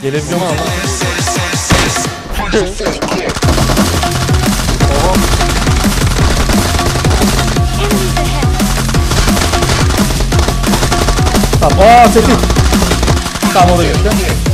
Gelebiliyor mu ama? Tamam. Aaa tetik. Tamam o da gitti.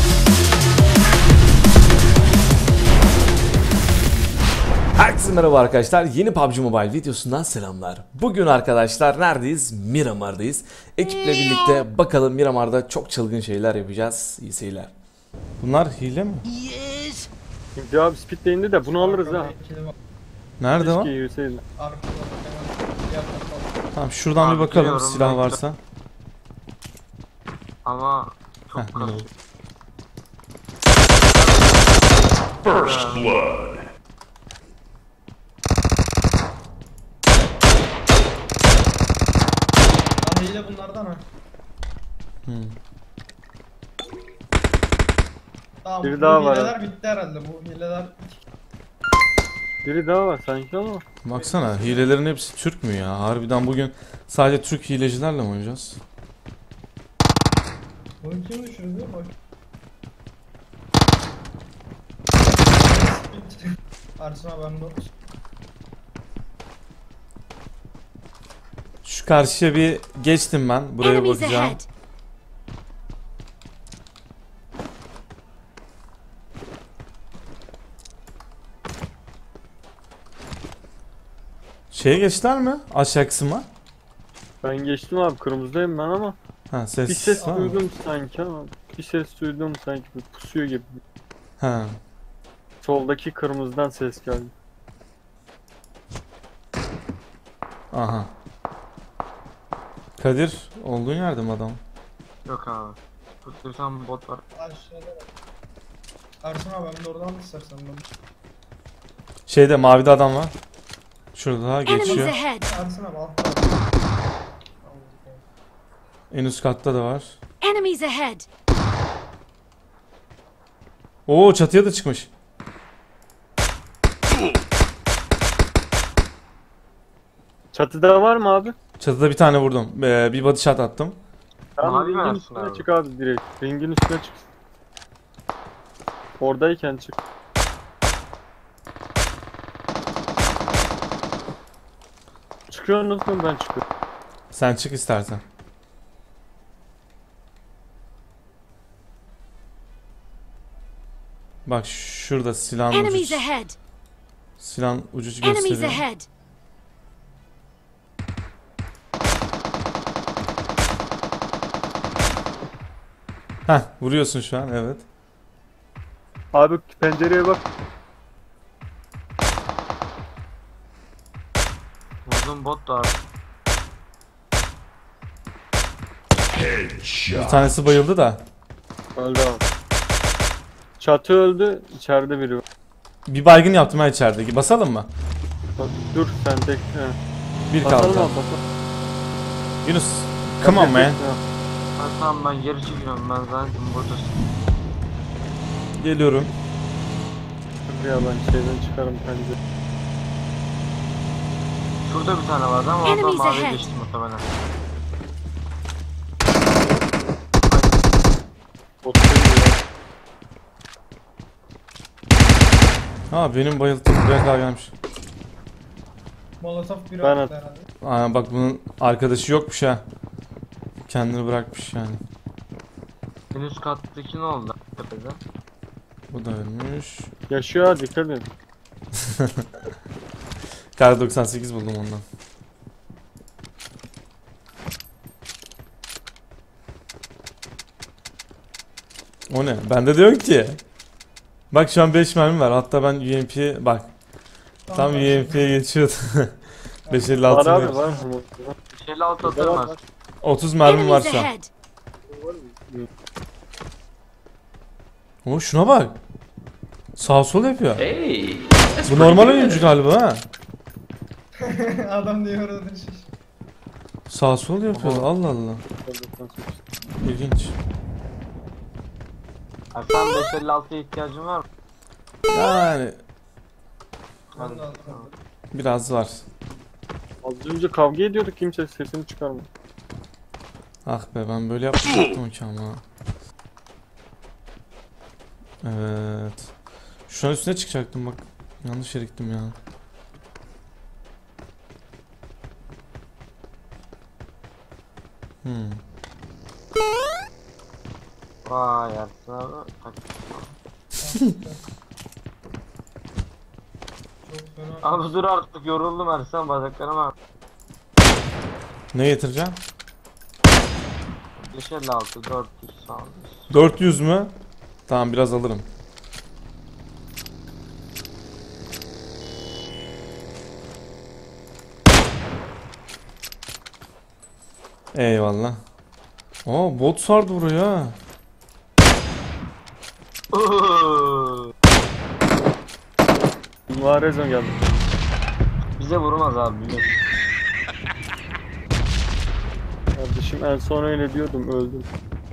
Herkese merhaba arkadaşlar. Yeni PUBG Mobile videosundan selamlar. Bugün arkadaşlar neredeyiz? Miramar'dayız. Ekiple birlikte bakalım Miramar'da çok çılgın şeyler yapacağız. İyi seyirler. Bunlar hile mi? Yes. Şimdi abi speed indi de bunu alırız ha. Nerede o? Tamam şuradan Abi, bir bakalım biliyorum, silah ben varsa. Ama çok Heh, yine oldu. First blood. Hile bunlardan ha. Tamam, Biri bu daha var hileler bitti herhalde. Bu hileler Biri daha var sanki ama. Baksana hilelerin hepsi Türk mü ya? Harbiden bugün sadece Türk hilecilerle mi oynayacağız? bunu kim düşürdü? Bak. Ersin abi ben de. Şu karşıya bir geçtim ben. Buraya Enemies bakacağım. ahead. Şeye geçtiler mi? Aşağı kısma. Ben geçtim abi, kırmızıdayım ben ama. Ha ses. Bir ses var mı? duydum sanki ama. Bir ses duydum sanki, bir pusuyor gibi. Ha. Soldaki kırmızıdan ses geldi. Aha. Kadir olduğun yerde mi adam? Yok abi. Tutuyorsan bot var. Aşağıda bak. Ersin abi ben de oradan mı istersen ben? Şeyde mavide adam var. Şurada Enemies geçiyor. ahead. Ersin abi altta. En üst katta da var. Enemies ahead. Oo çatıya da çıkmış. Çatıda var mı abi? Çatıda bir tane vurdum. Bir body shot attım. Tamam, Mavi mi ringin Ersin üstüne abi? çık abi direkt. Ringin üstüne çık. Oradayken çık. Çıkıyorsunuz mu? Ben çıkıyorum. Sen çık istersen. Bak şurada silahın Enemies ucu. ahead. Silahın ucu Enemies gösteriyor. ahead. Heh vuruyorsun şu an evet. Abi pencereye bak. Vurdum bot da abi. Bir Headshot. tanesi bayıldı da. Öldü abi. Çatı öldü. İçeride biri var. Bir baygın yaptım ha içeride. Basalım mı? Bak, dur sen tek. Bir Basalım kaldı. abi, basalım. Yunus. Come on man. Ha. Tamam ben geri çekiliyorum, ben zaten buradasın. Geliyorum. Bir yalan şeyden çıkarım pencere. Şurada bir tane vardı ama oradan Enemies maviye ahead. geçtim muhtemelen. Oturuyor. Ha benim bayılttığım buraya kadar gelmiş. Molotov biri Ben attı at- herhalde. Aa, bak bunun arkadaşı yokmuş ha. Kendini bırakmış yani. En üst kattaki ne oldu tepede? Bu da ölmüş. Yaşıyor ha, dikkat edin. Kar 98 buldum ondan. O ne? Bende de yok ki. Bak şu an 5 mermi var. Hatta ben UMP'ye bak. Tam UMP'ye geçiyordu. 556 Var abi, mermi. var. 56 atarım az. 30 mermim var Enemies şu an. ahead. O şuna bak. Sağ sol yapıyor. Bu normal oyuncu galiba ha. Adam diye orada düşüş. Sağ sol yapıyor. Allah Allah. İlginç. Ersan 556'ya ihtiyacın var mı? Yani Ben de aldım. biraz var. Az önce kavga ediyorduk, kimse sesini çıkarmadı. Ah be ben böyle yapmayacaktım ki ama. Evet. Şu an üstüne çıkacaktım bak. Yanlış yere gittim ya. Vay Ersin abi. Çok fena. Abi dur artık yoruldum Ersin bacaklarım abi. Ne getireceğim? 556 400 sağ olun. 400 mü? Tamam biraz alırım. Eyvallah. Aa bot sardı buraya. Muharrezon geldi. Bize vurmaz abi biliyorsun. Kardeşim en son öyle diyordum, öldüm.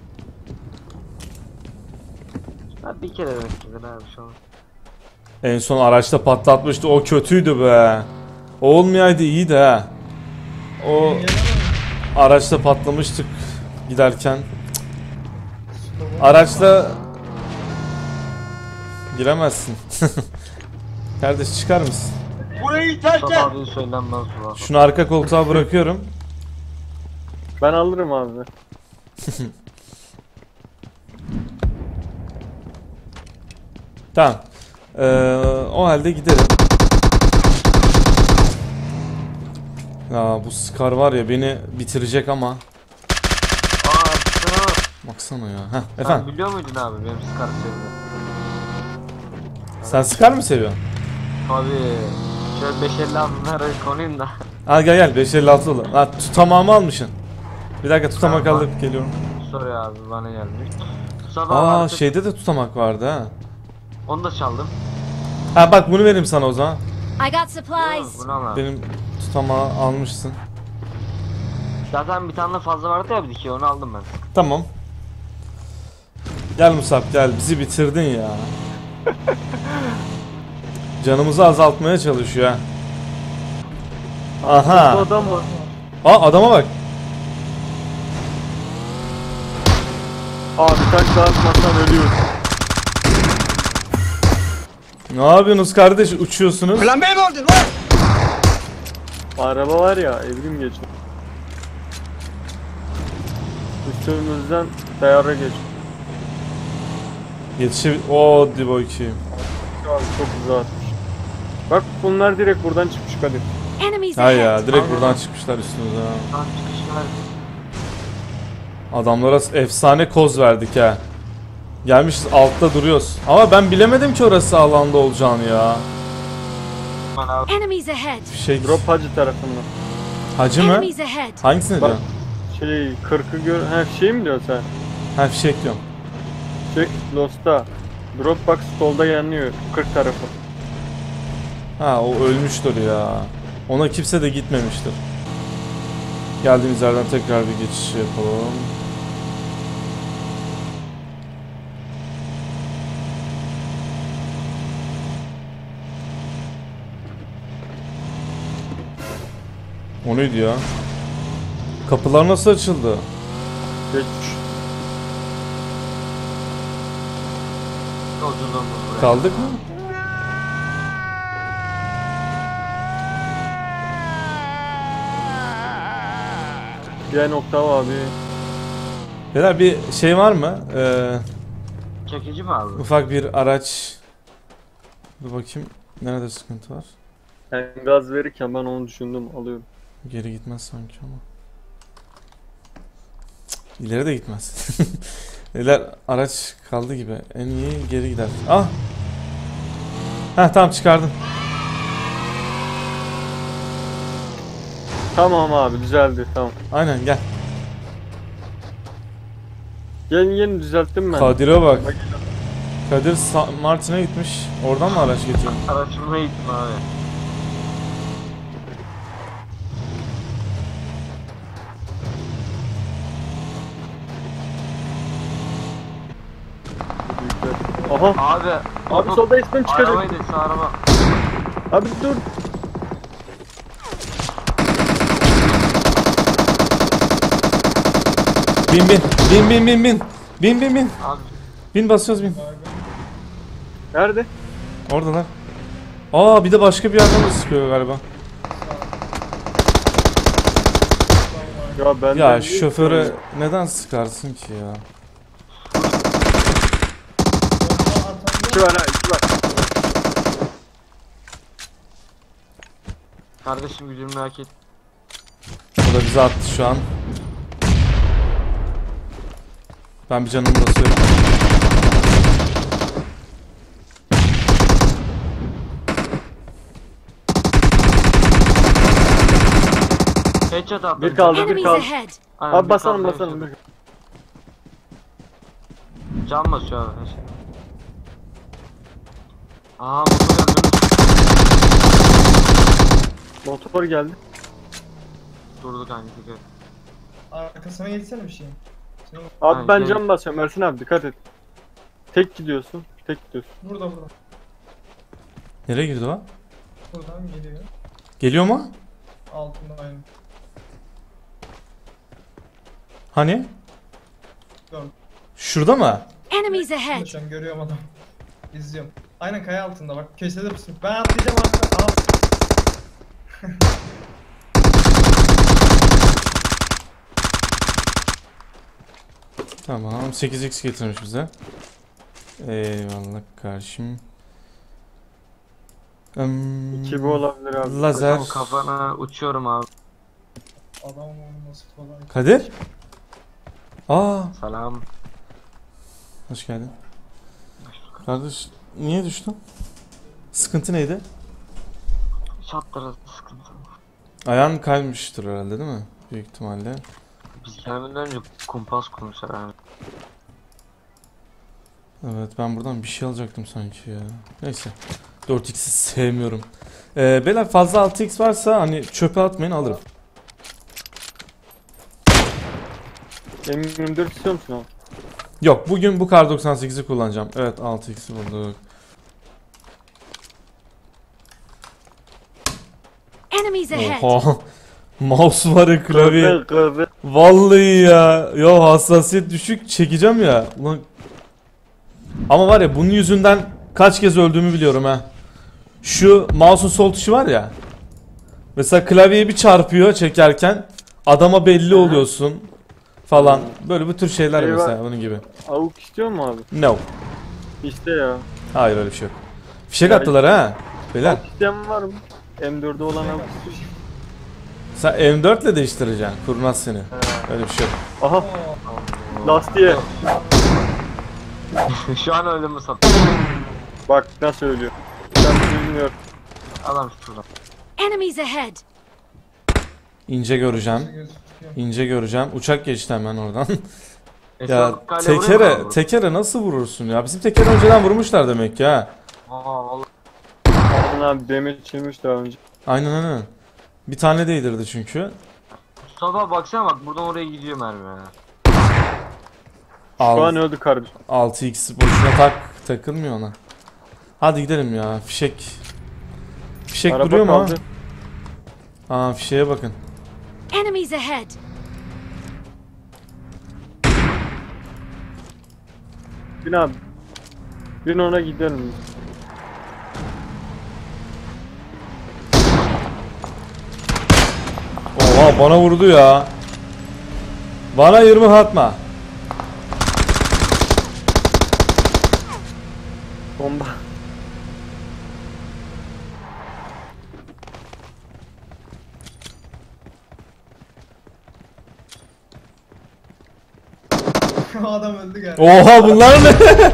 Ha bir kere demek ki abi şu an. En son araçta patlatmıştı. O kötüydü be. O olmayaydı iyiydi ha. O araçta patlamıştık giderken. Araçla giremezsin. Kardeş çıkar mısın? Mustafa abi söylenmez bu. Şunu arka koltuğa bırakıyorum. Ben alırım abi. Tamam. O halde gidelim. Ya bu Scar var ya beni bitirecek ama. Aa Ersin abi. Baksana ya. Heh, Sen efendim. biliyor muydun abi benim Scar sevdiğimi? Sen Scar mı seviyorsun? Abi şöyle 556'lara konayım da. Al gel gel 556 olur. Ha tutamağımı almışsın. Bir dakika tutamak Tamam. alıp geliyorum. Sorry abi bana gelmiş. Sabah Aa artık şeyde de tutamak vardı ha. onu da çaldım. Ha bak bunu vereyim sana o zaman. I got supplies. Bu ne lan? Benim tutamağı almışsın. Zaten bir tane fazla vardı ya bir ki onu aldım ben. Tamam. Gel Musab gel bizi bitirdin ya. Canımızı azaltmaya çalışıyor ha. Bu Aha. adam var. Aa adama bak. Abi taş dağıtmazsan ölüyorum. Ne yapıyorsunuz kardeş uçuyorsunuz? Araba var ya, evrim geçiyor. Üstümüzden tayara geç. O di bakayım. Abi çok güzel atmış. Bak bunlar direkt buradan çıkmış Kadir. Enemies Ha ya ahead. direkt Aynen. buradan çıkmışlar üstümüze ha. Lan çıkışlar. Adamlara efsane koz verdik ha. Gelmişiz altta duruyoruz. Ama ben bilemedim ki orası alanda olacağını ya. Aman abi. Enemies ahead. Fişek. Drop hacı tarafından. Hacı mı? Enemies ahead. Hangisini Bak. diyorsun? Şey 40'ı gör... Ha şey mi diyorsun sen? Ha fişek diyorum. Şey Lost'ta. Dropbox solda yanıyor 40 tarafı. Ha o ölmüştür ya. Ona kimse de gitmemiştir. Geldiğimiz yerden tekrar bir geçiş yapalım. O neydi ya? Kapılar nasıl açıldı? Geçmiş. Yolculuğumuz buraya. Kaldık mı? Bir nokta var abi. Beyler bir şey var mı? Çekici mi abi? Ufak bir araç. Dur bakayım. Nerede sıkıntı var? Yani gaz verirken ben onu düşündüm, alıyorum. Geri gitmez sanki ama. Cık, İleri de gitmez. Beyler araç kaldı gibi. En iyi geri gider. Ah! Heh tamam çıkardım. Tamam abi, düzeldi, tamam. Aynen gel. Yeni düzelttim ben. Kadir'e bak. Bak. Kadir Martin'e gitmiş. Oradan mı araç getiriyor? Araçımla gittim abi. Aha, Abi. abi solda ismim çıkacak. Arabayı da araba. Abi dur. Bin bin. Bin bin bin bin. Bin bin bin. Abi Bin basıyoruz bin. Nerede? Oradalar. Aa bir de başka bir yerden de sıkıyor galiba. Ya ben Ya şoföre neden sıkarsın ki ya? İki var ha, iki var. Kardeşim gücümü merak et. O da bize attı şu an. Ben bir canımı basıyorum. Headshot attım. Bir kaldı, bir Enemies kaldı. ahead! Aynen, Abi bir basalım kaldı, basalım. headshot. Can basıyor abi. Aa motor yandı. Motor geldi. Durdu kanka dikkat et. Arkasına geçsene bir şey. Senin Abi Ha, ben şey- cam basıyorum Ersin abi dikkat et. Tek gidiyorsun. Tek gidiyorsun. burada. Nereye girdi o? Buradan geliyor. Geliyor mu? Altında aynı. Hani? Gördüm. Şurada mı? Enemies ahead! Şu an görüyorum adam. İzliyorum. Aynen kaya altında bak. Köşede pusu. Ben atlayacağım artık. Al. Tamam 8x getirmiş bize. Eyvallah karşım. İki bu olabilir abi. Lazer. Tam kafana uçuyorum abi. Adam olması kolay. Kadir? Aa, Selam. hoş geldin. Kardeş niye düştün? Sıkıntı neydi? Şatlara sıkıntı. Ayağın kaymıştır herhalde değil mi? Büyük ihtimalle. Biz gelmeden önce kumpas kurmuşlar abi. Evet ben buradan bir şey alacaktım sanki ya. Neyse. 4x'i sevmiyorum. Beyler fazla 6x varsa hani çöpe atmayın alırım. M24 istiyor musun abi? Yok bugün bu kar 98'i kullanacağım. Evet 6x'i bulduk. Enemies ahead! Oha. Mouse var ya klavye. Kırdı. Vallahi ya. Yo hassasiyet düşük çekeceğim ya. Ulan. Ama var ya bunun yüzünden kaç kez öldüğümü biliyorum ha. Şu mouse'un sol tuşu var ya. Mesela klavyeye bir çarpıyor çekerken adama belli oluyorsun falan. Böyle bu tür şeyler Eyvah. mesela bunun gibi. Avuk istiyor mu abi? No. İşte ya. Hayır öyle bir şey yok. Fişek Ya- attılar ha. Beyler Avuk isteyen var mı? M4'de olan avuk istiyor. sen M4 ile değiştireceksin. Kurnaz seni. Öyle bir şey yok. Aha lastiğe. Şu an öyle mi sattın? Bak nasıl ölüyor. Ben bilmiyorum. Adam şurada. Enemies ahead! İnce göreceğim. Gözüküyor. İnce göreceğim. Uçak geçti hemen oradan. Ya Esat kale vuruyor mu abi? tekere nasıl vurursun ya? Bizim tekere önceden vurmuşlar demek ki ha. Aa vallahi. Aman abi demir içilmiş daha önce. Aynen. Bir tane değdirdi çünkü. Mustafa baksana bak buradan oraya gidiyor mermi. Şu an öldü kardeşim. 6x boşuna takılmıyor ona. Hadi gidelim ya. Fişek Araba duruyor mu? kaldı. Aa fişeğe bakın. Enemies ahead! Bin abi. Bin ona gidelim. Oha bana vurdu ya. Bana 20 atma. Bomba. Adam öldü galiba. Oha bunlar ne?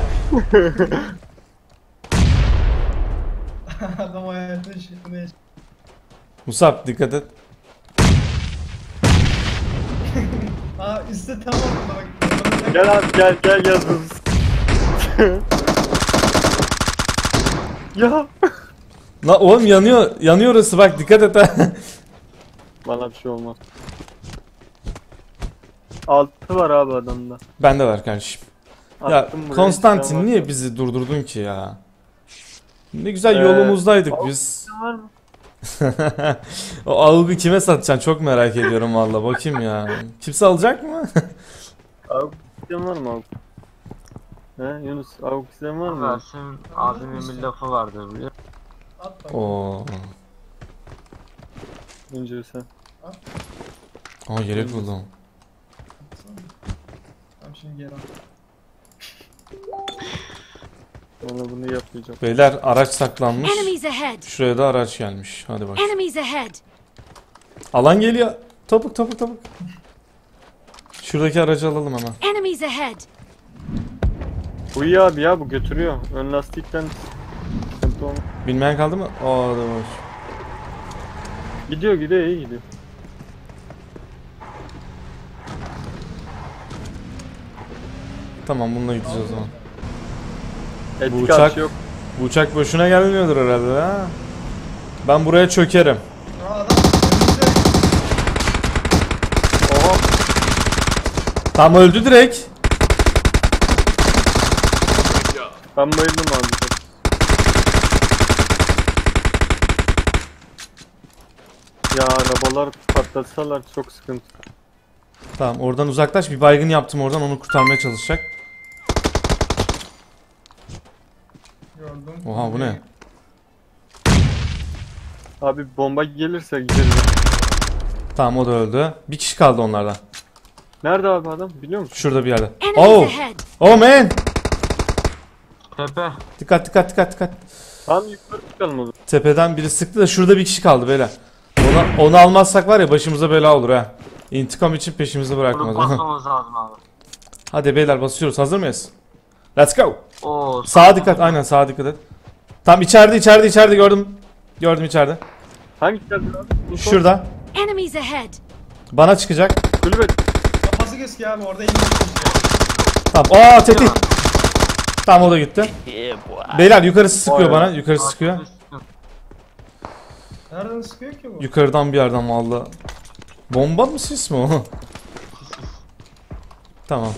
Adam hayatın şeklinde yaşıyor. Musab dikkat et. Aa üstte tam ortada bak. Gel abi gel hızlı. Ya. La oğlum yanıyor orası bak dikkat et ha. Bana bir şey olmaz. Altı var abi adamda. Bende var kardeşim. Ya Attım buraya, Konstantin tamam. niye bizi durdurdun ki ya? Ne güzel Ee, yolumuzdaydık biz. Var mı? O algı kime satacaksın çok merak ediyorum valla bakayım ya. Kimse alacak mı? Abi isteyen var mı abi? He Yunus avuk isteyen var mı? Versin abimin bir lafı vardır biliyor musun? At bak. Oo. Önce sen. Aa yelek buldum. Tamam şimdi geri al. Valla bunu yapmayacağım. Beyler araç saklanmış. Enemies ahead. Şuraya da araç gelmiş. Hadi bak. Enemies ahead. Alan geliyor. Topuk topuk topuk. Şuradaki aracı alalım hemen. Enemies ahead. Uyuyor abi ya bu götürüyor. Ön lastikten sıkıntı olmaz. Bilmeyen kaldı mı? Aa da var. Gidiyor iyi gidiyor. Tamam bununla gideceğiz o zaman. Etik uçak- aç yok. Bu uçak boşuna gelmiyordur herhalde ha. Ben buraya çökerim. Aa adam önümüzde. Oha. Tam öldü direkt. Ben bayıldım abi. Ya arabalar patlatsalar çok sıkıntı. Tamam oradan uzaklaş. Bir baygın yaptım oradan, onu kurtarmaya çalışacak. Gördüm. Oha bu ne? Abi bomba gelirse gidelim. Tamam o da öldü. Bir kişi kaldı onlardan. Nerede abi adam biliyor musun? Şurada bir yerde. Enemies Oh! ahead. Oh man! Tepe. Dikkat dikkat dikkat dikkat. Tam yukarı çıkalım o zaman. Tepeden biri sıktı da şurada bir kişi kaldı beyler. Onu almazsak var ya başımıza bela olur ha. İntikam için peşimizi Bunu bırakmaz. basmamız lazım abi. Hadi beyler basıyoruz. Hazır mıyız? Let's go. Oo. Sağa dikkat. Aynen sağa dikkat et. Tam içeride gördüm. Gördüm içeride. Hangi geldi abi? Bu son Şurada. Enemies ahead. Bana çıkacak. kulübe. Kafası keski abi orada inmiş. Tamam. Aa tetik. Tamam o da gitti. Beyler yukarısı sıkıyor Vay. bana. Yukarısı sıkıyor. Nereden sıkıyor ki bu? Yukarıdan bir yerden valla. Bomba mı sis mi o? Tamam.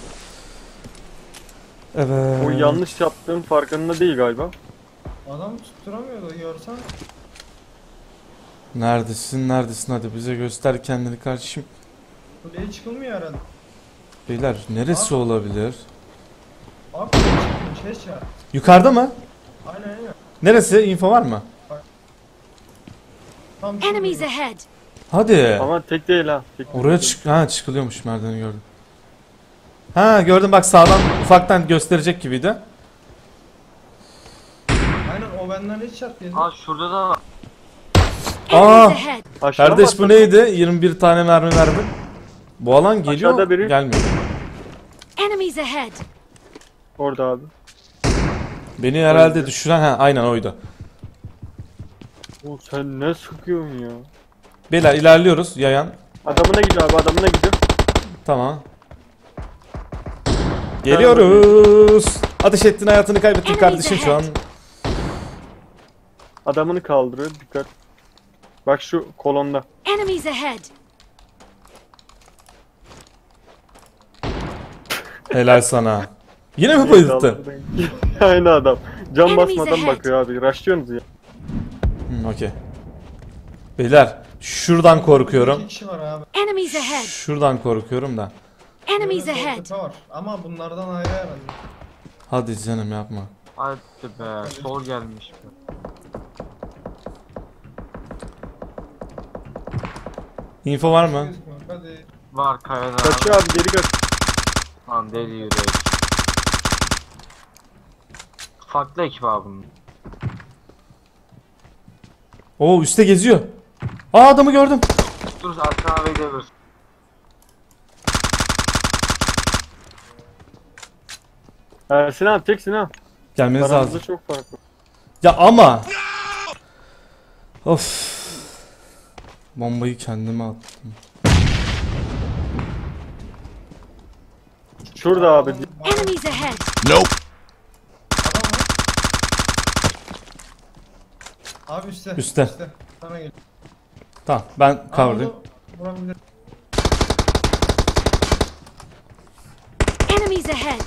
Evet. O yanlış yaptığım farkında değil galiba. Adam tutturamıyordu görsen. Neredesin hadi bize göster kendini kardeşim. Kuleye çıkılmıyor herhalde. Beyler neresi olabilir? Abi kuleye çıkmış ya. Yukarıda mı? Aynen. Neresi? Info var mı? Tam Enemies şurada. ahead. Hadi. Ama tek değil ha. Tek Oraya çıkılıyormuş, merdiveni gördüm. Ha gördüm bak, sağdan ufaktan gösterecek gibiydi. Aynen o benden hiç çat yedi. Aa şurada da var. Enemies ahead. Aşağı Kardeş mı bu atladın? neydi? 21 tane mermi verdim. Bu alan geliyor Aşağıda biri. gelmiyor. Enemies ahead. Orada abi. Beni herhalde düşüren aynen oydu. O sen ne sıkıyorsun ya? Beyler ilerliyoruz yayan. Adamına gidiyor abi adamına gidiyor. Tamam. Geliyoruz. Ateş ettin, hayatını kaybettin kardeşim şu an. Adamını kaldırıyor dikkat. Bak şu kolonda. Enemies ahead. Helal sana. Yine mi bayılttın? Aynı adam. Cam Enemies basmadan ahead. bakıyor abi. Rushlıyorsunuz ya. Okey. Beyler şuradan korkuyorum. 2 kişi var abi. Enemies ahead. Şuradan korkuyorum da. Enemies Böyle sol ahead. tepe var. Ama bunlardan ayrı herhalde. Hadi canım yapma. Hadi be. Sol gelmiş. Info var mı? Gözükmüyor. Hadi. Var kayada. Kaçıyor abi geri kaç. Lan deli yürek. Farklı ekip abi bunun. Oo üstte geziyor. Aa adamı gördüm. Dur Erkan abi gelir. Ersin abi teksin ha. Gelmeniz Aramızda lazım. çok fark var. Ya ama. Of. Bombayı kendime attım. Şurada abi. Enemies ahead. Adam var. Abi üstte. Üstte. Sana geliyor. Tamam ben cover'layım. Vurabilir. Enemies ahead.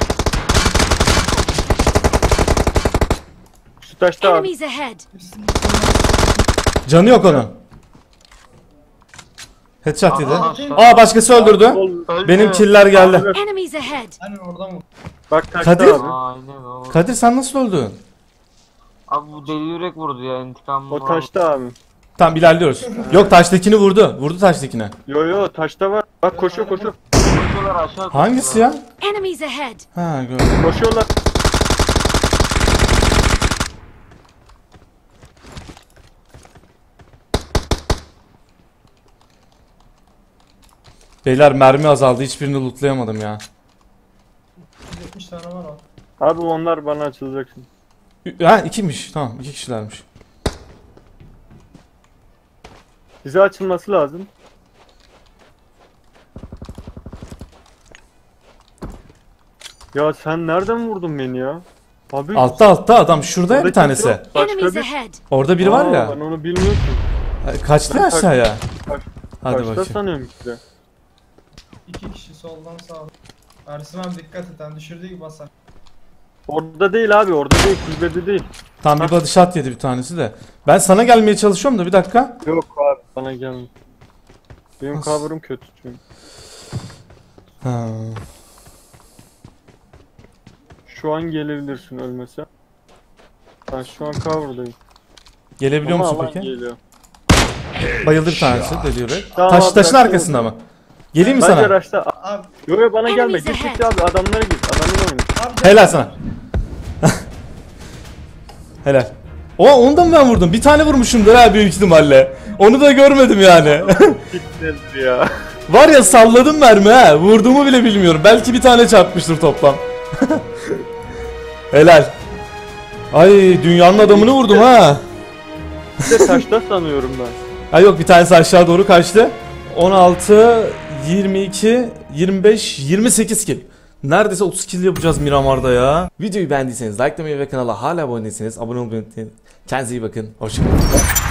Şu taşta abi. Enemies ahead. Canı yok onun. Headshot yedi. Aa, Aa başkası öldürdü. Öldü. Benim killer geldi. Enemies ahead! Aynen oradan vur. Bak taşta Kadir. abi. Aynen o. Kadir sen nasıl öldün? Abi bu deli yürek vurdu ya intikamımı O taşta abi. Tamam ilerliyoruz. Yok taştakini vurdu. Vurdu taştakine. Yo taşta var. Bak koşuyor koşuyor. Koşuyorlar aşağı. Hangisi ya? Enemies ahead! Ha gördüm. Koşuyorlar. Beyler mermi azaldı. Hiçbirini lootlayamadım ya. 170 tane var o. Abi onlar bana açılacak şimdi. Ha ikiymiş. Tamam iki kişilermiş. Bize açılması lazım. Ya sen nereden vurdun beni ya? Abi Altta adam şurada ya bir orada tanesi. kimse yok. Başka Enemies bir... ahead! Orada biri var Aa, ya. Ben onu bilmiyorum ki. Kaçtı ya aşağıya. Kaç- Hadi Kaçta bakayım. sanıyorum işte. 2 kişi soldan sağa. Ersin abi dikkat et hani düşürdüğü gibi basar. Orada değil abi orada değil. Kulübede değil. Tam bir body shot yedi bir tanesi de. Ben sana gelmeye çalışıyorum da bir dakika. Yok abi bana gelme. Benim Nasıl? cover'ım kötü çünkü. Ha. Şu an gelebilirsin ölmese. Ben şu an cover'dayım. Gelebiliyor Ama musun alan peki? geliyor. Bayıldı bir tanesi deli yürek. Tamam Taşın abi, ben arkasında mı? Geleyim mi Bence sana? araçta. Abi, Yo bana gelme. Enemies Git ahead. abi adamlara git. Adamın oyunu. abi gel. Helal sana. Helal. Onu da mı ben vurdum? Bir tane vurmuşumdur ha büyük ihtimalle. Onu da görmedim yani. Gitmedi ya. Var ya salladım mermi ha. Vurduğumu bile bilmiyorum. Belki bir tane çarpmıştır toplam. Helal. Ay dünyanın adamını vurdum ha. Bir de taşta sanıyorum ben. Ha yok bir tanesi aşağı doğru kaçtı. 16, 22, 25, 28 kill. Neredeyse 30 kill yapacağız Miramar'da ya. Videoyu beğendiyseniz likelamayı ve kanala hala abone değilseniz abone olmayı unutmayın. Kendinize iyi bakın. Hoşçakalın.